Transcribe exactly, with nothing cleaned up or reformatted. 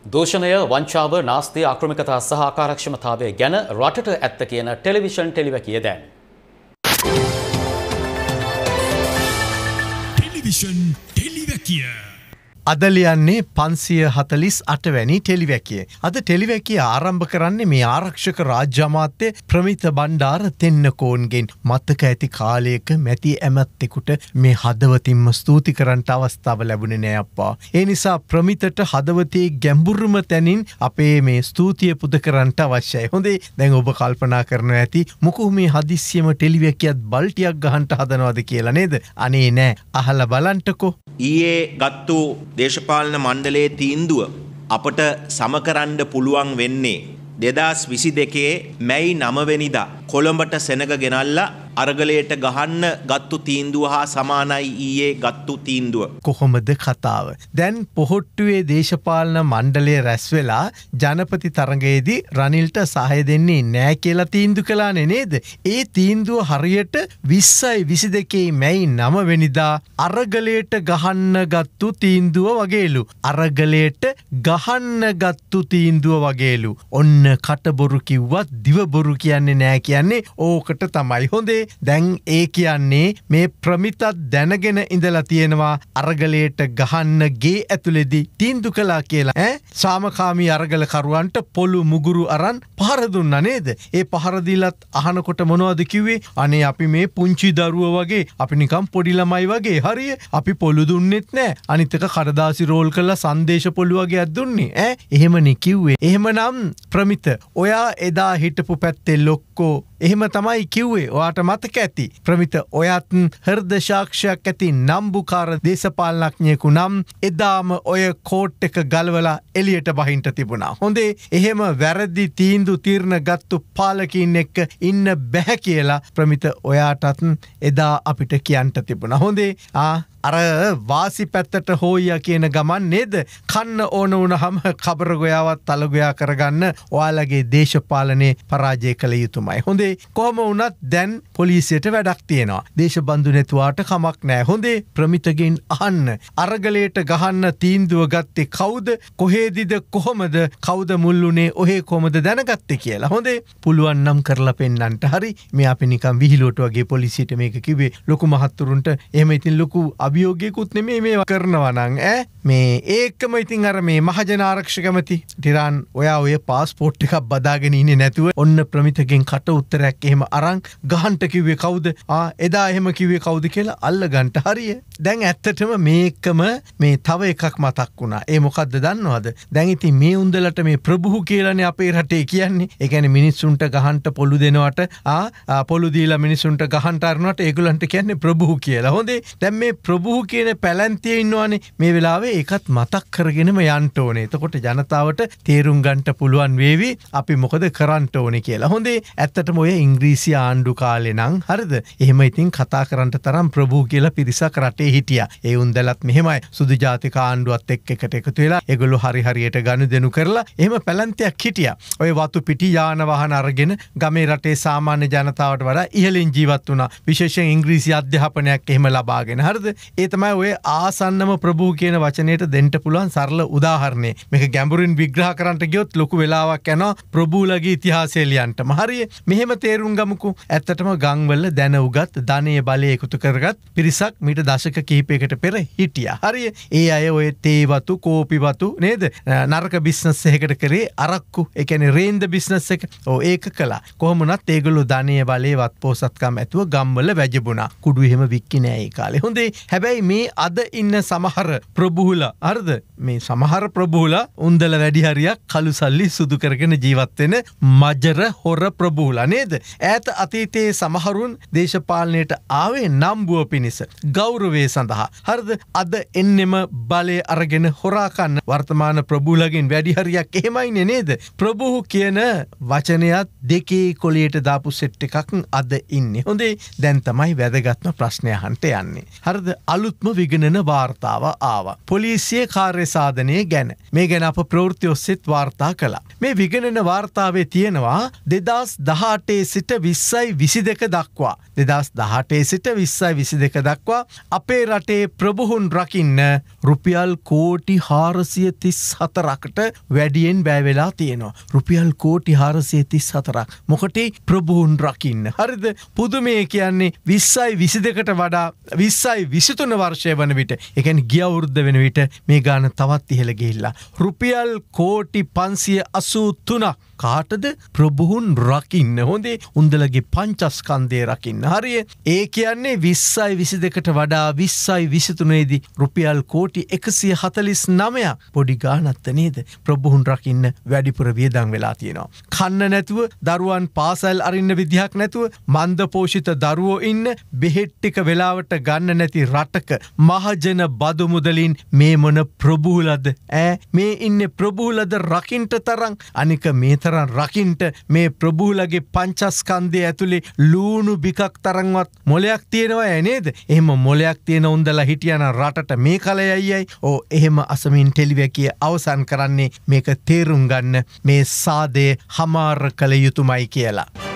දූෂණය, වංචාව, නාස්තිය, ආක්‍රමිකතා සහ ආකාරක්ෂමතාවය ගැන රටට ඇත්ත කියන ටෙලිවිෂන් ටෙලිවැකිය දැන්. ටෙලිවිෂන් ටෙලිවැකිය. අද ලියන්නේ පන්සිය හතළිස් අට වැනි ටෙලිවැකිය. අද ටෙලිවැකිය ආරම්භ කරන්නේ මේ ආරක්ෂක රාජ්‍ය අමාත්‍ය ප්‍රමිත බණ්ඩාර තෙන්නකෝන්ගෙන්. මතක ඇති කාලයක මැති ඇමැත්තෙකුට මේ හදවතින්ම ස්තුති කරන්නට අවස්ථාව ලැබුණේ නෑ අප්පා. ඒ නිසා ප්‍රමිතට හදවතේ ගැඹුරුම තැනින් අපේ මේ ස්තුතිය පුද කරන්නට අවශ්‍යයි. හොඳේ, දැන් ඔබ කල්පනා කරනවා ඇති මොකෝ මේ හදිස්සියම ටෙලිවැකියත් බල්ටියක් ගහන්න හදනවද කියලා නේද? අනේ නෑ, අහලා බලන්නකෝ. ඊයේ ගත්තු දේශපාලන මණ්ඩලයේ තීන්දුව අපට සමකරන්න පුළුවන් වෙන්නේ දෙදාස් විසි දෙකේ මැයි නව වෙනිදා කොළඹට සෙනග ගෙනල්ලා අරගලයට ගහන්න ගත්තු තීන්දුව හා සමානයි ඊයේ ගත්තු තීන්දුව. කොහොමද කතාව? දැන් පොහොට්ටුවේ දේශපාලන මණ්ඩලය රැස් වෙලා ජනපති තරඟයේදී රනිල්ට සහය දෙන්නේ නෑ කියලා තීන්දුව කළානේ නේද? ඒ තීන්දුව හරියට විස්සයි විසි දෙකේ මැයි නව වෙනිදා අරගලයට ගහන්න ගත්තු තීන්දුව වගේලු. අරගලයට ගහන්න ගත්තු තීන්දුව වගේලු. ඔන්න කටබොරු කිව්වත් දිවබොරු කියන්නේ නෑ කියන්නේ ඕකට තමයි. හොඳේ, දැන් ඒ කියන්නේ මේ ප්‍රමිතත් දැනගෙන ඉඳලා තියෙනවා අරගලයට ගහන්න ගේ ඇතුලේදී තීන්දුව කළා කියලා. ඈ සාමකාමී අරගල කරුවන්ට පොළු මුගුරු අරන් පහර දුන්නා නේද? ඒ පහර දීලත් අහනකොට මොනවද කිව්වේ? අනේ අපි මේ පුංචි දරුවෝ වගේ, අපි නිකන් පොඩි ළමයි වගේ. හරිය, අපි පොළු දුන්නෙත් නෑ. අනිත් එක කඩදාසි රෝල් කරලා සංදේශ පොළු වගේ දුන්නේ. ඈ එහෙමනේ කිව්වේ. එහෙමනම් ප්‍රමිත, ඔයා එදා හිටපු පැත්තේ ලොක්කෝ එහෙම තමයි කිව්වේ. ඔයාට මතක ඇති. ප්‍රමිත, ඔයත් හෘද සාක්ෂියක් ඇති නම්බුකාර දේශපාලනඥයෙකු නම් එදාම ඔය කෝට් එක ගලවලා එළියට බහින්න තිබුණා. හොඳේ, එහෙම වැරදි තීන්දුව තීරණ ගත්තු පාලකයින් එක්ක ඉන්න බෑ කියලා ප්‍රමිත ඔයාටත් එදා අපිට කියන්න තිබුණා. හොඳේ, ආ අර වාසි පැත්තට හොයියා කියන ගමන් නේද? කන්න ඕන වුණාම කබර ගොයාවත් තල ගොයා කරගන්න ඔයාලගේ දේශපාලනේ පරාජය කළ යුතුමයි. හොඳේ, කොහොම වුණත් දැන් පොලිසියට වැඩක් තියෙනවා. දේශබන්දු නැතුවාට කමක් නෑ. හොඳේ, ප්‍රමිතගෙන් අහන්න, අරගලයට ගහන්න තීන්දුව ගත්තේ කවුද? කොහේදිද? කොහොමද? කවුද මුල්ුනේ? ඔහේ කොහොමද දැනගත්තේ කියලා. හොඳේ, පුළුවන් නම් කරලා පෙන්නන්නට. හරි, මේ අපි නිකන් විහිළුවට වගේ පොලිසියට මේක කිව්වේ ලොකු මහත්තුරුන්ට. එහෙම ඉතින් ලොකු අභියෝගයකුත් නෙමේ මේ කරනවා නම් ඈ මේ ඒකම ඉතින් අර මේ මහජන ආරක්ෂකමති ටිරාන් ඔයා ඔය පාස්පෝර්ට් එකක් බදාගෙන ඉන්නේ නැතුව ඔන්න ප්‍රමිතගෙන් කට උත්තරයක් එහෙම අරන් ගහන්න කිව්වේ කවුද? ආ එදා එහෙම කිව්වේ කවුද කියලා අල්ලගන්න. හරිය, දැන් ඇත්තටම මේකම මේ තව එකක් මතක් වුණා. ඒ මොකද්ද දන්නවද? දැන් ඉතින් මේ උන්දලට මේ ප්‍රභූ කියලානේ අපේ රටේ කියන්නේ. ඒ කියන්නේ මිනිස්සුන්ට ගහන්න පොළු දෙනවට ආ පොළු දීලා මිනිස්සුන්ට ගහන්න අරනවට ඒගොල්ලන්ට කියන්නේ ප්‍රභූ කියලා. හොඳේ, දැන් මේ ප්‍රභූ කියන පැලැන්තියේ ඉන්නවනේ මේ වෙලාවේ. ඒකත් මතක් කරගෙනම යන්න ඕනේ. එතකොට ජනතාවට තේරුම් ගන්නට පුළුවන් වේවි අපි මොකද කරන්න ඕනේ කියලා. හොඳේ, ඇත්තටම ඔය ඉංග්‍රීසි ආණ්ඩු කාලේ නම් හරිද? එහෙම ඉතින් කතා කරන්න තරම් ප්‍රභූ කියලා පිරිසක් රටේ හිටියා. ඒ උන්දලත් මෙහෙමයි සුදු ජාතික ආණ්ඩුවත් එක්ක එකට එකතු වෙලා ඒගොල්ලෝ හරි හරියට ගනුදෙනු කරලා එහෙම පැලැන්තියක් හිටියා. ඔය වතු පිටි යාන වාහන අරගෙන ගමේ රටේ සාමාන්‍ය ජනතාවට වඩා ඉහළින් ජීවත් වුණා. විශේෂයෙන් ඉංග්‍රීසි අධ්‍යාපනයක් එහෙම ලබාගෙන. හරිද? ඒ තමයි ඔය ආසන්නම ප්‍රභූ කියන වචනයට දෙන්න පුළුවන් සරල උදාහරණය. මේක ගැඹුරින් විග්‍රහ කරන්නට ගියොත් ලොකු වෙලාවක් යනවා ප්‍රභූලගේ ඉතිහාසය ලියන්නටම. හරිය, මෙහෙම තේරුම් ගමුකෝ. ඇත්තටම ගම්වල දැන උගත් ධනය බලය එකතු කරගත් පිරිසක් මීට දශක කිහිපයකට පෙර හිටියා. හරිය, ඒ අය ඔය තේ වතු, කෝපි වතු නේද? නරක බිස්නස් එකකට කරේ අරක්කු, ඒ කියන්නේ රේන්ද බිස්නස් එක. ඔව් ඒක කළා. කොහොම වුණත් ඒගොල්ලෝ ධනය බලය වත්පොසත්කම් ඇතුව ගම්වල වැජබුණා. කුඩු එහෙම වික්කේ නෑ ඒ කාලේ. හොඳේ, හැබැයි මේ අද ඉන්න සමහර ප්‍රභූලා හරිද? මේ සමහර ප්‍රභූලා උන්දල වැඩි හරියක් කළු සල්ලි සුදු කරගෙන ජීවත් වෙන මජර හොර ප්‍රභූලා නේද? ඈත අතීතයේ සමහරුන් දේශපාලනයට ආවේ නම්බුව පිණිස, ගෞරවය සඳහා. හරිද? අද එන්නෙම බලය අරගෙන හොරා කන්න වර්තමාන ප්‍රභූලගෙන් වැඩි හරියක් එහෙමයිනේ නේද? ප්‍රභූ කියන වචනයත් දෙකේ කොලියට දාපු සෙට් එකක් අද ඉන්නේ. හොඳේ, දැන් තමයි වැදගත්ම ප්‍රශ්නය අහන්න යන්නේ. හරිද? අලුත්ම විගණන වාර්තාව ආවා. පොලිසිය කාර්ය සාධනය ගැන මේ ගැන අප ප්‍රවෘත්ති ඔස්සෙත් වාර්තා කළා. මේ විගණන වාර්තාවේ තියෙනවා දෙදස් දහඅටේ සිට විස්සයි විසි දෙක දක්වා දෙදස් දහඅටේ සිට විස්සයි විසි දෙක දක්වා අපේ රටේ ප්‍රභූන් රකින්න රුපියල් කෝටි හාරසිය තිස් හතරකට වැඩියෙන් බෑ වෙලා තියෙනවා. රුපියල් කෝටි හාරසිය තිස් හතරක් මොකටේ ප්‍රභූන් රකින්න. හරිද? පුදුමේ කියන්නේ විස්සයි විසි දෙකට වඩා විස්සයි විසිතුන වර්ෂය වන විට ඒ කියන්නේ ගිය අවුරුද්ද වෙන විට මේ ගාන තවත් ඉහළ ගිහිල්ලා රුපියල් කෝටි පන්සිය අසූ තුනක් කාටද? ප්‍රභූන් රකින්න. හොඳේ උන්දලගේ පංචස්කන්ධය රකින්න. හරිය? ඒ කියන්නේ විස්සයි විසි දෙකට වඩා විස්සයි විසිතුනේදී රුපියල් කෝටි එකසිය හතළිස් නවයක් පොඩි ගානක්ද නේද? ප්‍රභූන් රකින්න වැඩිපුර වියදම් වෙලා තියෙනවා. කන්න නැතුව දරුවන් පාසල් අරින්න විදිහක් නැතුව මන්ද පෝෂිත දරුවෝ ඉන්න බෙහෙත් ටික වෙලාවට ගන්න නැති රටක මහජන බදු මුදලින් මේ මොන ප්‍රභූලද? ඈ මේ ඉන්නේ ප්‍රභූලද රකින්ට තරම්? අනික මේ තරම් රකින්ට මේ ප්‍රභූලගේ පංචස්කන්ධය ඇතුලේ ලූණු බිකක් තරම්වත් මොලයක් තියෙනවා නේද? එහෙම මොලයක් තියෙන උන්දලා හිටියන රටට මේ කලයයි අය. ඕ එහෙම අසමින් ටෙලිවැකිය අවසන් කරන්නේ මේක තේරුම් ගන්න මේ සාදේ හමාර කළ යුතුමයි කියලා.